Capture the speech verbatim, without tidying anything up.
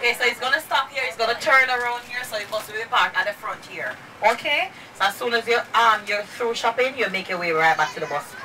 Okay, so he's gonna stop here. He's gonna turn around here, so he must be parked at the front here. Okay. So as soon as you um you're through shopping, you make your way right back to the bus.